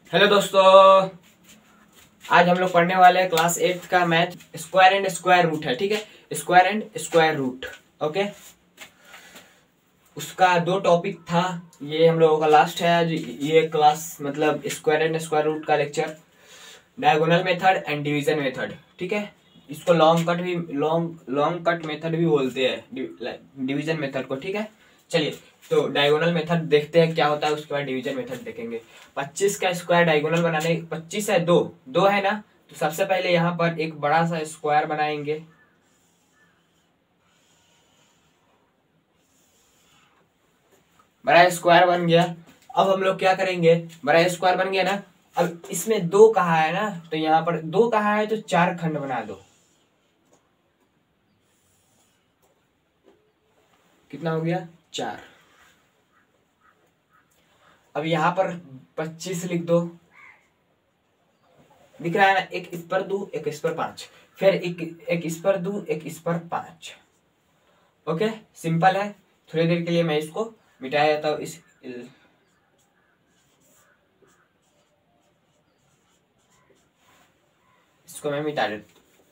Hello दोस्तों, आज हम लोग पढ़ने वाले हैं क्लास 8 का math square and square root है। ठीक है, square and square root. Okay, उसका दो टॉपिक था, ये हम लोगों का लास्ट है आज। ये क्लास मतलब स्क्वायर एंड स्क्वायर रूट का lecture, diagonal method and division method. ठीक है, इसको लॉन्ग कट मेथड भी बोलते हैं, डिवीजन मेथड को। ठीक है, चलिए तो डायगोनल मेथड देखते हैं क्या होता है, उसके बाद डिवीजन मेथड देखेंगे। 25 का स्क्वायर डायगोनल बनाने, 25 है, दो है ना, तो सबसे पहले यहाँ पर एक बड़ा सा स्क्वायर बनाएंगे। बड़ा स्क्वायर बन गया। अब हम लोग क्या करेंगे, बड़ा स्क्वायर बन गया ना, अब इसमें दो कहा है ना, तो यहाँ पर दो कहा है तो चार खंड बना दो। कितना हो गया, 4। अब यहाँ पर 25 लिख दो, दिख रहा है ना, एक इस पर दो, एक इस पर 5, फिर एक इस पर दो, एक इस पर 5। ओके, सिंपल है। थोड़ी देर के लिए मैं इसको मिटाया जाता हूँ। इसको मैं मिटा देता,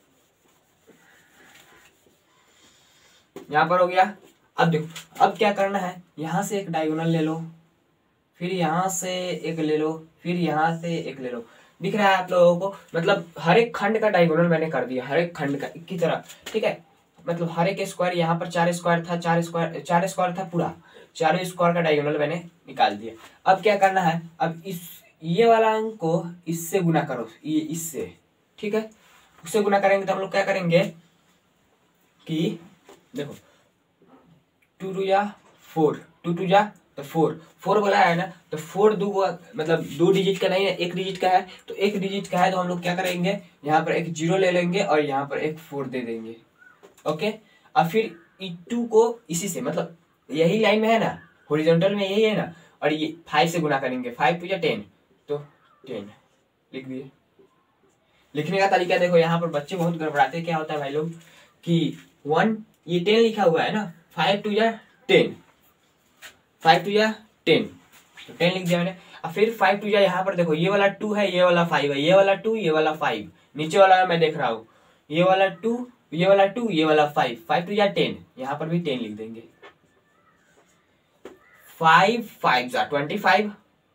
यहाँ पर हो गया। अब देखो, अब क्या करना है, यहां से एक डायगोनल ले लो, फिर यहां से एक ले लो, फिर यहां से एक ले लो। दिख रहा है आप लोगों को, मतलब हर एक खंड का डायगोनल मैंने कर दिया, हर एक खंड का एक की तरह। ठीक है, मतलब हर एक स्क्वायर, यहाँ पर 4 स्क्वायर था, 4 स्क्वायर था पूरा, चारों स्क्वायर का डायगोनल मैंने निकाल दिया। अब क्या करना है, अब ये वाला अंक को इससे गुना करो, ये इससे। ठीक है, उससे गुना करेंगे तो हम लोग क्या करेंगे कि देखो, 2 2 जा 4, 2 2 जा तो 4 बोला है ना, तो 4 दो मतलब 2 डिजिट का नहीं है, 1 डिजिट का है। तो 1 डिजिट का है तो हम लोग क्या करेंगे, यहाँ पर एक 0 ले लेंगे और यहाँ पर एक 4 दे देंगे। ओके, अब फिर E2 को इसी से, मतलब यही लाइन में है ना, हॉरिजॉन्टल में यही है ना, और ये 5 से गुना करेंगे, 5 2 जा 10, तो 10 लिख दिए। लिखने का तरीका देखो, यहाँ पर बच्चे बहुत गड़बड़ाते हैं। क्या होता है भाई लोग कि 1, ये 10 लिखा हुआ है ना, 5 2 जा 10, 5 2 जा 10, तो 10 लिख दिया मैंने। अब फिर 5 2 जा, यहाँ पर देखो, ये वाला 2 है, ये वाला 5 है, ये वाला 2, ये वाला 5, नीचे वाला मैं देख रहा हूँ, ये वाला 2, ये वाला 2, ये वाला 5, 5 2 जा 10, यहाँ पर भी 10 लिख देंगे। 5 5 जा 25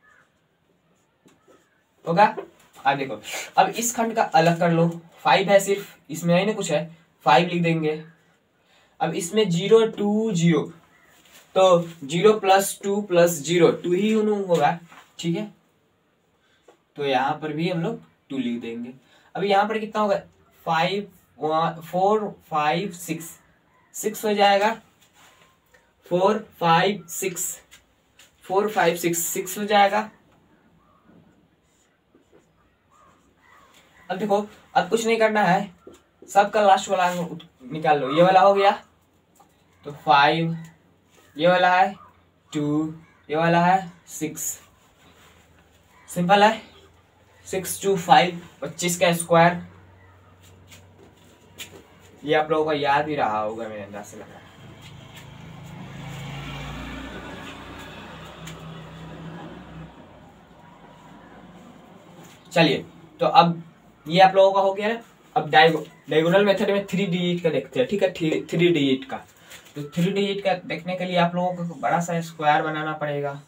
होगा। अब देखो, अब इस खंड का अलग कर लो, 5 है सिर्फ, इसमें नहीं ना कुछ है, 5 लिख देंगे। अब इसमें 0 2 0, तो 0 प्लस 2 प्लस 0 2 ही होगा। ठीक है, तो यहाँ पर भी हम लोग 2 लिख देंगे। अब यहाँ पर कितना होगा, 5 4 5 6 हो जाएगा, 4 5 6 4 5 6 हो जाएगा। अब देखो, अब कुछ नहीं करना है, सबका लास्ट वाला अंक निकाल लो। ये वाला हो गया तो 5, ये वाला है 2, ये वाला है 6। सिंपल है, 6 2 5, 25 का स्क्वायर। ये आप लोगों को याद ही रहा होगा, मेरे अंदाज से लग रहा है। चलिए, तो अब ये आप लोगों का हो गया ना। अब डायगोनल मेथड में 3 डिजिट का देखते हैं। ठीक है, 3 डिजिट का, तो 3 डिजिट का देखने के लिए आप लोगों को बड़ा सा स्क्वायर बनाना पड़ेगा।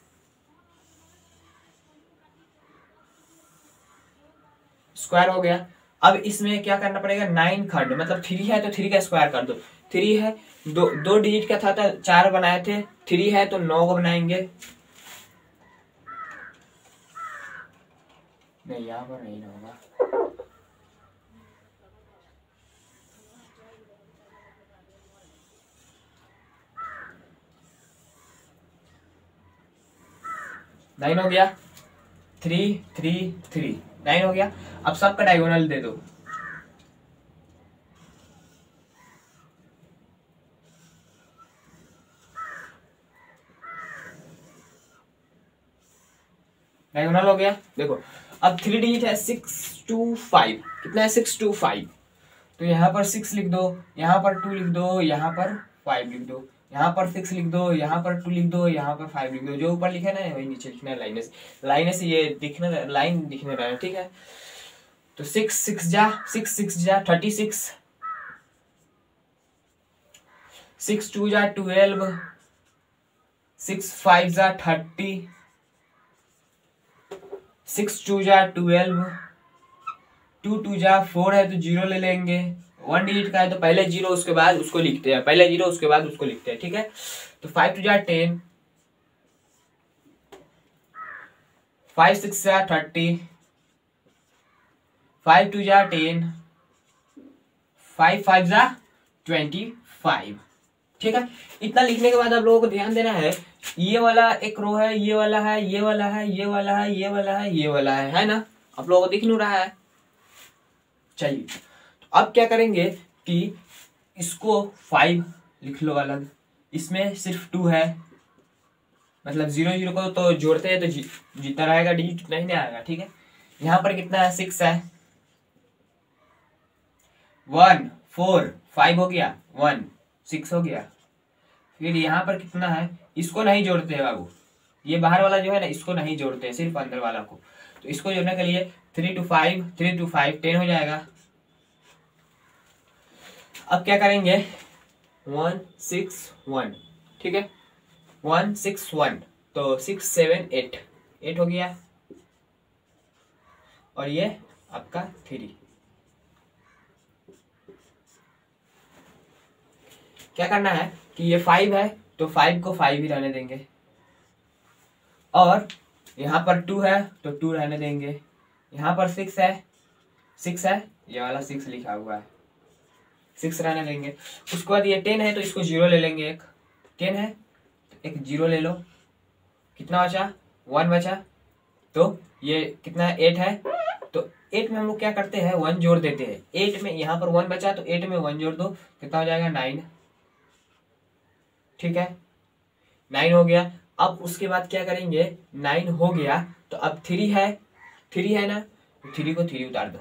स्क्वायर हो गया। अब इसमें क्या करना पड़ेगा, 9 खंड, मतलब 3 है तो 3 का स्क्वायर कर दो। 3 है, दो डिजिट का था तो 4 बनाए थे, 3 है तो 9 को बनाएंगे। नहीं, यहाँ पर नहीं होगा, नाइन हो गया, 3 3 3, 9 हो गया। अब सबका डायगोनल दे दो। डायगोनल हो गया। देखो, अब 3 डिजिट है, 6 2 5, कितना है, 6 2 5, तो यहाँ पर 6 लिख दो, यहाँ पर 2 लिख दो, यहाँ पर 5 लिख दो। यहाँ पर 6 लिख दो, यहाँ पर 2 लिख दो, यहाँ पर 5 लिख दो। जो ऊपर लिखा है ना वही नीचे लिखना है लाइन से ये दिखना, लाइन दिखने रहा है, ठीक है। तो 6 6 जा 36, 6 2 जा 12, 6 5 जा 30, 6 2 जा 12, 2 2 जा 4 है तो 0 ले लेंगे। 1 डिजिट का है तो पहले 0 उसके बाद उसको लिखते हैं, पहले 0 उसके बाद उसको लिखते हैं, ठीक है। तो 5 2 जा 10, 5 6 जा 30, 5 2 जा 10, 5 5 जा 25, ठीक है। इतना लिखने के बाद आप लोगों को ध्यान देना है, ये वाला एक रो है, ये वाला है, ये वाला है, ये वाला है, ये वाला है, ये वाला है ना। आप लोगों को दिख नहीं रहा है? चलिए तो अब क्या करेंगे कि इसको 5 लिख लो अलग, इसमें सिर्फ 2 है, मतलब 0 0 को तो जोड़ते हैं तो जितना रहेगा डिजिट उतना ही नहीं आएगा, ठीक है। यहाँ पर कितना है? 6 है, 1 4 5 हो गया, 1 6 हो गया। फिर यहाँ पर कितना है? इसको नहीं जोड़ते हैं बाबू, ये बाहर वाला जो है ना इसको नहीं जोड़ते हैं, सिर्फ अंदर वाला को। तो इसको जोड़ने के लिए 3 2 5 3 2 5 10 हो जाएगा। अब क्या करेंगे? 1 6 1, ठीक है, 1 6 1, तो 6 7 8 हो गया। और ये आपका 3। क्या करना है कि ये 5 है तो 5 को 5 ही रहने देंगे, और यहाँ पर 2 है तो 2 रहने देंगे। यहाँ पर 6 है, ये वाला 6 लिखा हुआ है, 6 रहने देंगे। उसके बाद ये 10 है तो इसको 0 ले लेंगे, एक 10 है तो एक 0 ले लो। कितना बचा? 1 बचा। तो ये कितना है? 8 है, तो 8 में हम लोग क्या करते हैं? 1 जोड़ देते हैं। 8 में यहाँ पर 1 बचा तो 8 में 1 जोड़ दो, कितना हो जाएगा? 9, ठीक है, 9 हो गया। अब उसके बाद क्या करेंगे? 9 हो गया तो अब 3 है ना, तो 3 को 3 उतार दो,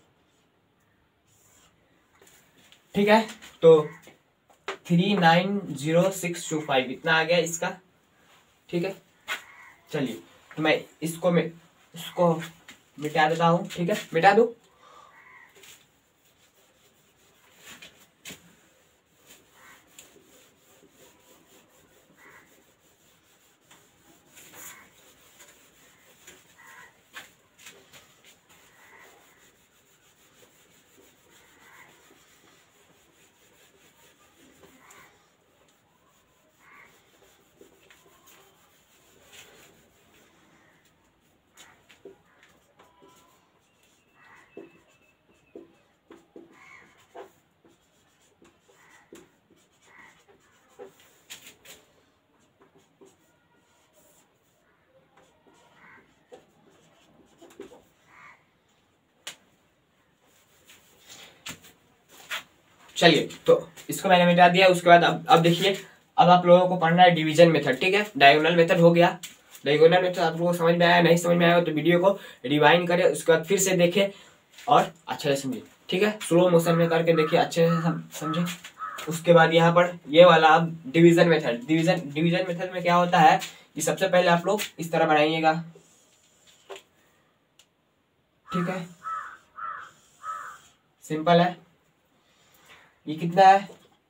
ठीक है। तो 3 9 0 6 2 5 इतना आ गया इसका, ठीक है। चलिए तो मैं इसको मिटा देता हूँ, ठीक है, मिटा दो। चलिए तो इसको मैंने मिटा दिया। उसके बाद अब देखिए, अब आप लोगों को पढ़ना है डिवीजन मेथड, ठीक है। डायगोनल मेथड हो गया। डायगोनल मेथड आप लोगों को समझ में आया? नहीं समझ में आया तो वीडियो को रिवाइंड करें, उसके बाद फिर से देखें और अच्छे से समझे, ठीक है। स्लो मोशन में करके देखिए, अच्छे से समझे। उसके बाद यहाँ पर ये वाला अब डिवीजन मेथड, डिवीजन मेथड में क्या होता है कि सबसे पहले आप लोग इस तरह बनाइएगा, ठीक है, सिंपल है। ये कितना है?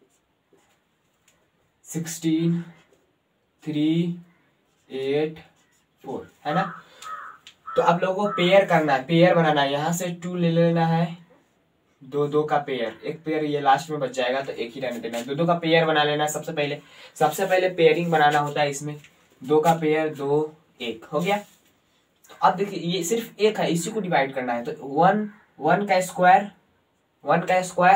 16 3 8 4 है ना। तो आप लोगों को पेयर करना है, पेयर बनाना है। यहाँ से 2 ले लेना है, 2 2 का पेयर, एक पेयर ये लास्ट में बच जाएगा तो एक ही रहने देना है। 2 2 का पेयर बना लेना है। सबसे पहले पेयरिंग बनाना होता है इसमें। 2 का पेयर 2 1 हो गया। तो अब देखिए ये सिर्फ एक है, इसी को डिवाइड करना है। तो 1 का स्क्वायर 1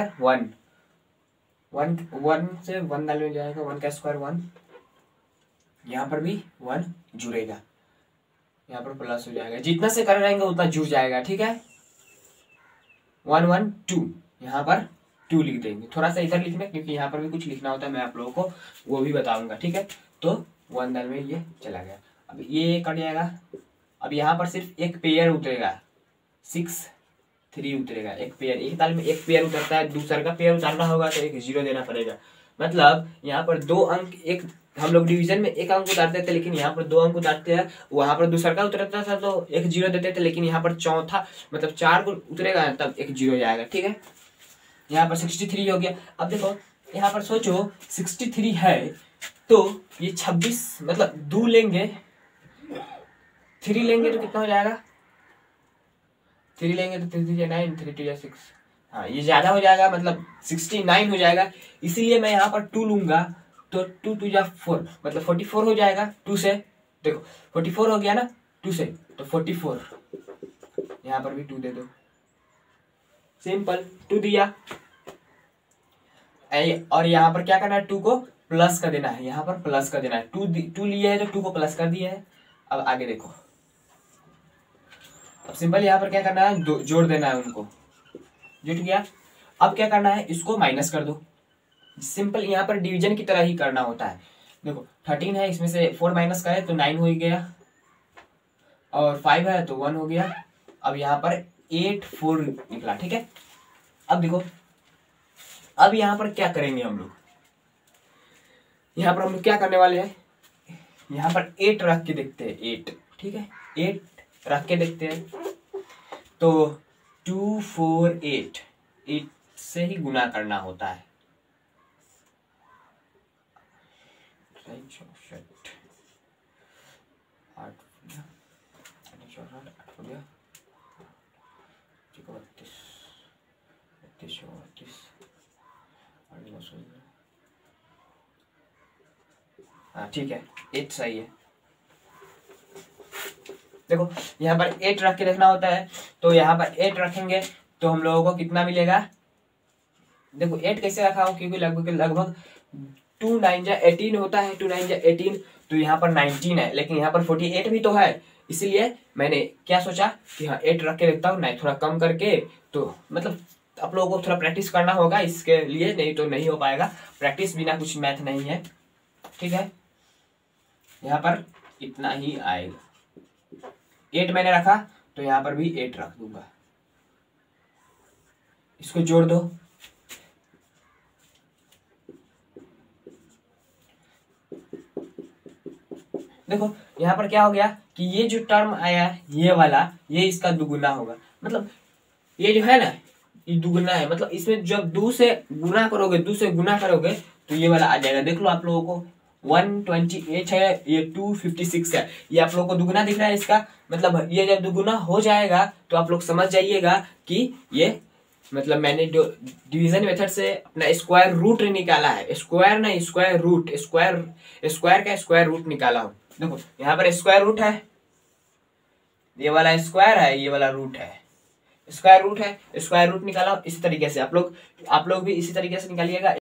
से 1 डाल में जाएगा, 1 का स्क्वायर 1, यहाँ पर भी 1 जुड़ेगा, यहाँ पर प्लस हो जाएगा। जितना से कर रहेंगे उतना जुड़ जाएगा, ठीक है। 1 1 2, यहाँ पर 2 लिख देंगे। थोड़ा सा इधर लिखना क्योंकि यहाँ पर भी कुछ लिखना होता है, मैं आप लोगों को वो भी बताऊंगा, ठीक है। तो 1 डाल में ये चला गया, अब ये कट जाएगा। अब यहाँ पर सिर्फ एक पेयर उतरेगा, 6 3 उतरेगा। एक पेयर, एक ताल में एक पेयर उतरता है, दूसरा का पेयर उतारना होगा तो एक 0 देना पड़ेगा। मतलब यहाँ पर 2 अंक, एक हम लोग डिवीजन में 1 अंक उतारते थे, लेकिन यहाँ पर 2 अंक उतारते हैं। वहां पर दूसरा का उतरता था तो 1 0 देते थे, लेकिन यहाँ पर चौथा मतलब 4 को उतरेगा तब 1 0 जाएगा। ठीक है, यहाँ पर 63 हो गया। अब देखो यहाँ पर सोचो 63 है तो ये 26 मतलब 2 लेंगे, 3 लेंगे तो कितना हो जाएगा, 3 लेंगे तो 3 3 9, 3 2 6, हाँ ये ज्यादा हो जाएगा मतलब 69 हो जाएगा। इसीलिए मैं यहाँ पर 2 लूंगा तो 2 2 जा 4 मतलब 44 हो जाएगा। 2 से देखो 44 हो गया ना, 2 से तो 44, यहाँ पर भी 2 दे दो, सिंपल 2 दिया। और यहाँ पर क्या करना है, 2 को प्लस कर देना है, यहाँ पर प्लस कर देना है। 2 लिए है तो 2 को प्लस कर दिया है। अब आगे देखो, अब सिंपल यहाँ पर क्या करना है, जोड़ देना है उनको, जुट गया। अब क्या करना है, इसको माइनस कर दो, सिंपल यहाँ पर डिवीजन की तरह ही करना होता है। देखो 13 है, इसमें से 4 माइनस का है तो 9 हो गया, और 5 है तो 1 हो गया। अब यहाँ पर 8 4 निकला। ठीक है, अब देखो अब यहाँ पर क्या करेंगे हम लोग, यहाँ पर हम लोग क्या करने वाले हैं, यहाँ पर 8 रख के देखते हैं, 8। ठीक है, 8 रख के देखते हैं तो 2 4 8 8 से ही गुना करना होता है। 8 हाँ ठीक है, 8 सही है। देखो यहाँ पर 8 रख के देखना होता है, तो यहाँ पर 8 रखेंगे तो हम लोगों को कितना मिलेगा। देखो 8 कैसे रखा हूँ, क्योंकि लगभग 2 9 जा 18 होता है, 2 9 जा 18 तो यहाँ पर 19 है, लेकिन यहाँ पर 48 भी तो है। इसीलिए मैंने क्या सोचा कि हाँ 8 रख के देखता हूँ, नहीं थोड़ा कम करके, तो मतलब आप लोगों को थोड़ा प्रैक्टिस करना होगा इसके लिए, नहीं तो नहीं हो पाएगा, प्रैक्टिस बिना कुछ मैथ नहीं है। ठीक है, यहाँ पर इतना ही आएगा। 8 मैंने रखा तो यहाँ पर भी 8 रख दूंगा, इसको जोड़ दो। देखो यहाँ पर क्या हो गया कि ये जो टर्म आया ये वाला, ये इसका दुगुना होगा, मतलब ये जो है ना ये दुगुना है, मतलब इसमें जब 2 से गुना करोगे, 2 से गुना करोगे तो ये वाला आ जाएगा। देख लो आप लोगों को 128 है, ये 256 है, ये आप लोगों को दुगुना दिख रहा है इसका, मतलब ये जब दुगुना हो जाएगा तो आप लोग समझ जाइएगा कि ये मतलब मैंने जो डिवीजन मेथड से अपना स्क्वायर रूट निकाला है, स्क्वायर नहीं स्क्वायर रूट, स्क्वायर का स्क्वायर रूट निकाला हूं। देखो यहाँ पर स्क्वायर रूट है, ये वाला स्क्वायर है, ये वाला रूट है, स्क्वायर रूट है, स्क्वायर रूट निकाला। इसी तरीके से आप लोग भी इसी तरीके से निकालिएगा।